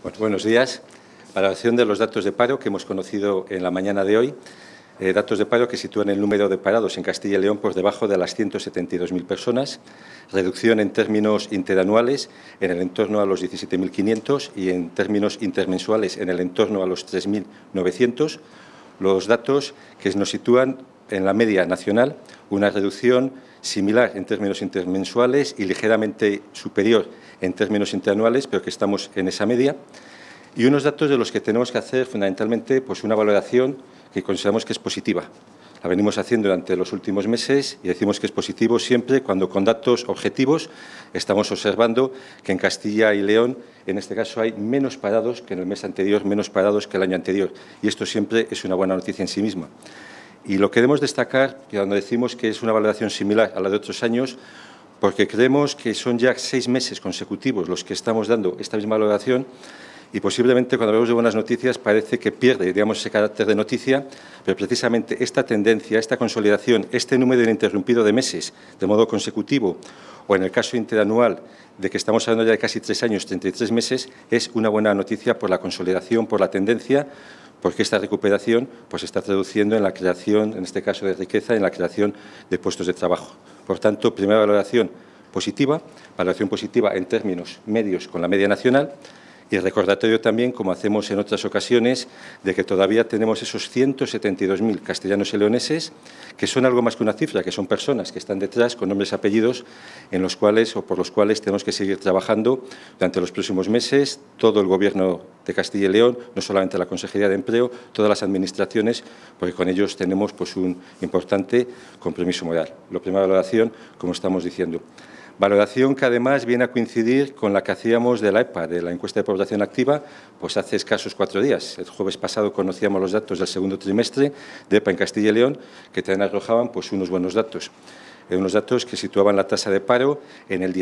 Bueno, buenos días. Valoración de los datos de paro que hemos conocido en la mañana de hoy. Datos de paro que sitúan el número de parados en Castilla y León por debajo de las 172.000 personas. Reducción en términos interanuales en el entorno a los 17.500 y en términos intermensuales en el entorno a los 3.900. Los datos que nos sitúan en la media nacional una reducción similar en términos intermensuales y ligeramente superior en términos interanuales, pero que estamos en esa media. Y unos datos de los que tenemos que hacer fundamentalmente pues una valoración que consideramos que es positiva. La venimos haciendo durante los últimos meses y decimos que es positivo siempre cuando con datos objetivos estamos observando que en Castilla y León, en este caso, hay menos parados que en el mes anterior, menos parados que el año anterior. Y esto siempre es una buena noticia en sí misma. Y lo queremos destacar cuando decimos que es una valoración similar a la de otros años, porque creemos que son ya 6 meses consecutivos los que estamos dando esta misma valoración y posiblemente cuando hablamos de buenas noticias parece que pierde, digamos, ese carácter de noticia, pero precisamente esta tendencia, esta consolidación, este número ininterrumpido de meses de modo consecutivo o en el caso interanual de que estamos hablando ya de casi 3 años, 33 meses, es una buena noticia por la consolidación, por la tendencia, porque esta recuperación pues, se está traduciendo en la creación, en este caso de riqueza, en la creación de puestos de trabajo. Por tanto, primera valoración positiva en términos medios con la media nacional y recordatorio también, como hacemos en otras ocasiones, de que todavía tenemos esos 172.000 castellanos y leoneses, que son algo más que una cifra, que son personas que están detrás con nombres y apellidos en los cuales o por los cuales tenemos que seguir trabajando durante los próximos meses, todo el Gobierno de Castilla y León, no solamente la Consejería de Empleo, todas las administraciones, porque con ellos tenemos pues, un importante compromiso moral. La primera valoración, como estamos diciendo. Valoración que además viene a coincidir con la que hacíamos de la EPA, de la encuesta de población activa, pues hace escasos 4 días. El jueves pasado conocíamos los datos del segundo trimestre de EPA en Castilla y León, que también arrojaban pues, unos buenos datos. Unos datos que situaban la tasa de paro en el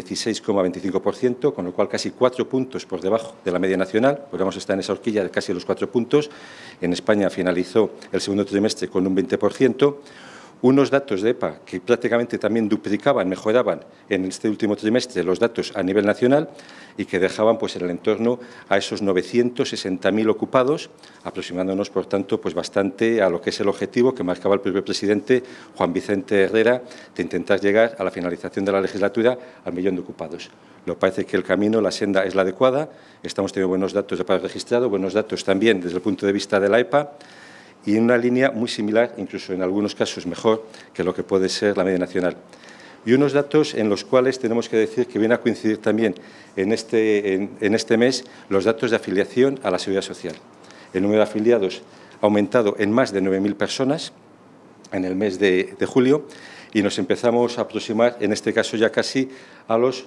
16,25%, con lo cual casi 4 puntos por debajo de la media nacional. Podríamos estar en esa horquilla de casi los 4 puntos. En España finalizó el segundo trimestre con un 20%. Unos datos de EPA que prácticamente también duplicaban, mejoraban en este último trimestre los datos a nivel nacional y que dejaban pues, en el entorno a esos 960.000 ocupados, aproximándonos, por tanto, pues, bastante a lo que es el objetivo que marcaba el propio presidente Juan Vicente Herrera de intentar llegar a la finalización de la legislatura al 1.000.000 de ocupados. Nos parece que el camino, la senda es la adecuada, estamos teniendo buenos datos de paro registrado, buenos datos también desde el punto de vista de la EPA, y en una línea muy similar, incluso en algunos casos mejor, que lo que puede ser la media nacional. Y unos datos en los cuales tenemos que decir que viene a coincidir también en este mes los datos de afiliación a la Seguridad Social. El número de afiliados ha aumentado en más de 9.000 personas en el mes de julio y nos empezamos a aproximar, en este caso ya casi a los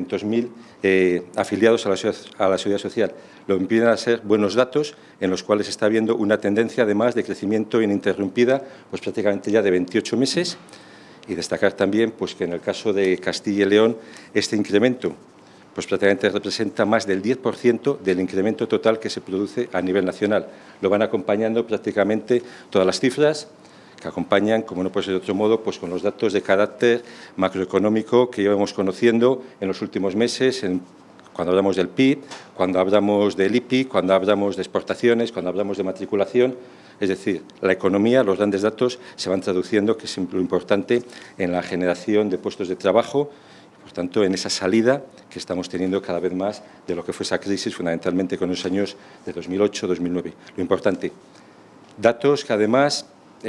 900.000 afiliados a la Seguridad Social. Lo que empiezan a ser buenos datos en los cuales está habiendo una tendencia además de crecimiento ininterrumpida, pues prácticamente ya de 28 meses. Y destacar también pues, que en el caso de Castilla y León este incremento pues prácticamente representa más del 10% del incremento total que se produce a nivel nacional. Lo van acompañando prácticamente todas las cifras que acompañan, como no puede ser de otro modo, pues con los datos de carácter macroeconómico que llevamos conociendo en los últimos meses, cuando hablamos del PIB, cuando hablamos del IPI, cuando hablamos de exportaciones, cuando hablamos de matriculación. Es decir, la economía, los grandes datos se van traduciendo, que es lo importante, en la generación de puestos de trabajo, por tanto, en esa salida que estamos teniendo cada vez más de lo que fue esa crisis, fundamentalmente con los años de 2008-2009. Lo importante, datos que además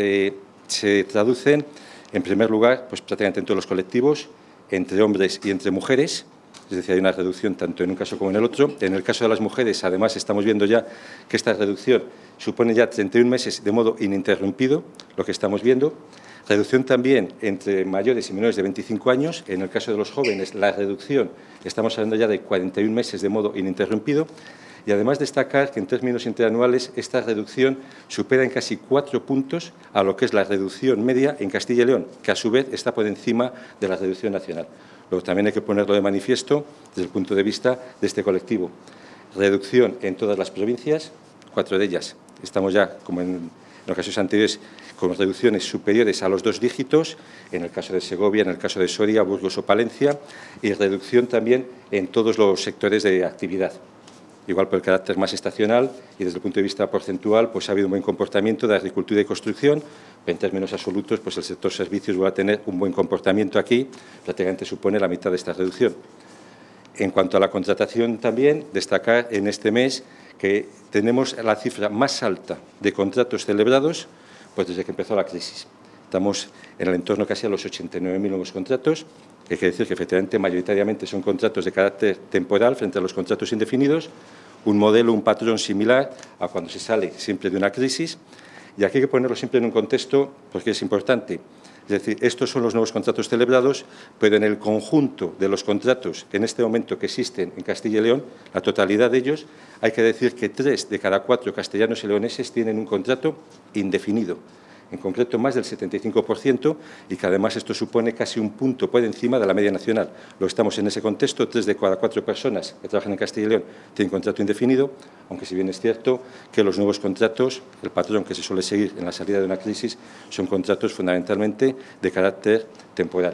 se traducen, en primer lugar, pues prácticamente en todos los colectivos, entre hombres y entre mujeres, es decir, hay una reducción tanto en un caso como en el otro. En el caso de las mujeres, además, estamos viendo ya que esta reducción supone ya 31 meses de modo ininterrumpido, lo que estamos viendo. Reducción también entre mayores y menores de 25 años. En el caso de los jóvenes, la reducción, estamos hablando ya de 41 meses de modo ininterrumpido. Y además destacar que en términos interanuales esta reducción supera en casi 4 puntos a lo que es la reducción media en Castilla y León, que a su vez está por encima de la reducción nacional. Luego también hay que ponerlo de manifiesto desde el punto de vista de este colectivo. Reducción en todas las provincias, 4 de ellas. Estamos ya, como en ocasiones anteriores, con reducciones superiores a los 2 dígitos, en el caso de Segovia, en el caso de Soria, Burgos o Palencia, y reducción también en todos los sectores de actividad. igual por el carácter más estacional, y desde el punto de vista porcentual pues ha habido un buen comportamiento de agricultura y construcción. En términos absolutos, pues el sector servicios va a tener un buen comportamiento aquí, prácticamente supone la mitad de esta reducción. En cuanto a la contratación también, destacar en este mes que tenemos la cifra más alta de contratos celebrados pues desde que empezó la crisis. Estamos en el entorno casi a los 89.000 nuevos contratos, que quiere decir que efectivamente mayoritariamente son contratos de carácter temporal frente a los contratos indefinidos, un modelo, un patrón similar a cuando se sale siempre de una crisis. Y aquí hay que ponerlo siempre en un contexto porque es importante. Es decir, estos son los nuevos contratos celebrados, pero en el conjunto de los contratos en este momento que existen en Castilla y León, la totalidad de ellos, hay que decir que 3 de cada 4 castellanos y leoneses tienen un contrato indefinido. En concreto, más del 75%, y que además esto supone casi un punto por encima de la media nacional. Lo estamos en ese contexto, 3 de cada 4 personas que trabajan en Castilla y León tienen contrato indefinido, aunque si bien es cierto que los nuevos contratos, el patrón que se suele seguir en la salida de una crisis, son contratos fundamentalmente de carácter temporal.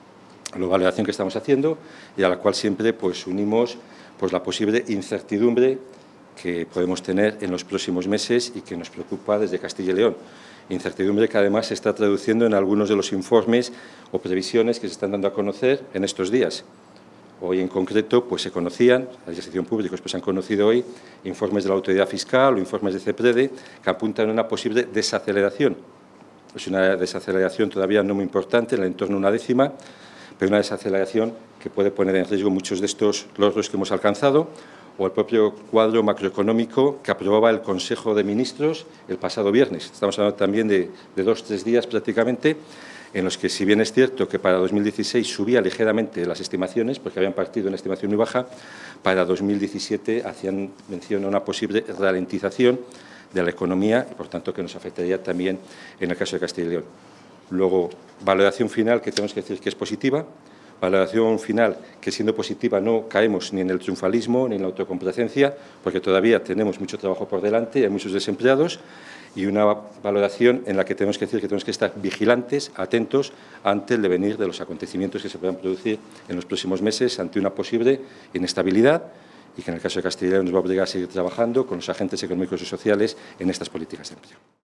La valoración que estamos haciendo y a la cual siempre pues, unimos pues, la posible incertidumbre que podemos tener en los próximos meses y que nos preocupa desde Castilla y León. Incertidumbre que además se está traduciendo en algunos de los informes o previsiones que se están dando a conocer en estos días. Hoy en concreto pues se conocían, la gestión pública pues se han conocido hoy informes de la autoridad fiscal o informes de CEPREDE que apuntan a una posible desaceleración. Es una desaceleración todavía no muy importante, en el entorno de una décima, pero una desaceleración que puede poner en riesgo muchos de estos logros que hemos alcanzado, o el propio cuadro macroeconómico que aprobaba el Consejo de Ministros el pasado viernes. Estamos hablando también de 2 o 3 días prácticamente, en los que, si bien es cierto que para 2016 subía ligeramente las estimaciones, porque habían partido una estimación muy baja, para 2017 hacían mención a una posible ralentización de la economía y, por tanto, que nos afectaría también en el caso de Castilla y León. Luego, valoración final que tenemos que decir que es positiva. Valoración final que, siendo positiva, no caemos ni en el triunfalismo ni en la autocomplacencia, porque todavía tenemos mucho trabajo por delante, hay muchos desempleados, y una valoración en la que tenemos que decir que tenemos que estar vigilantes, atentos ante el devenir de los acontecimientos que se puedan producir en los próximos meses ante una posible inestabilidad y que en el caso de Castilla y León nos va a obligar a seguir trabajando con los agentes económicos y sociales en estas políticas de empleo.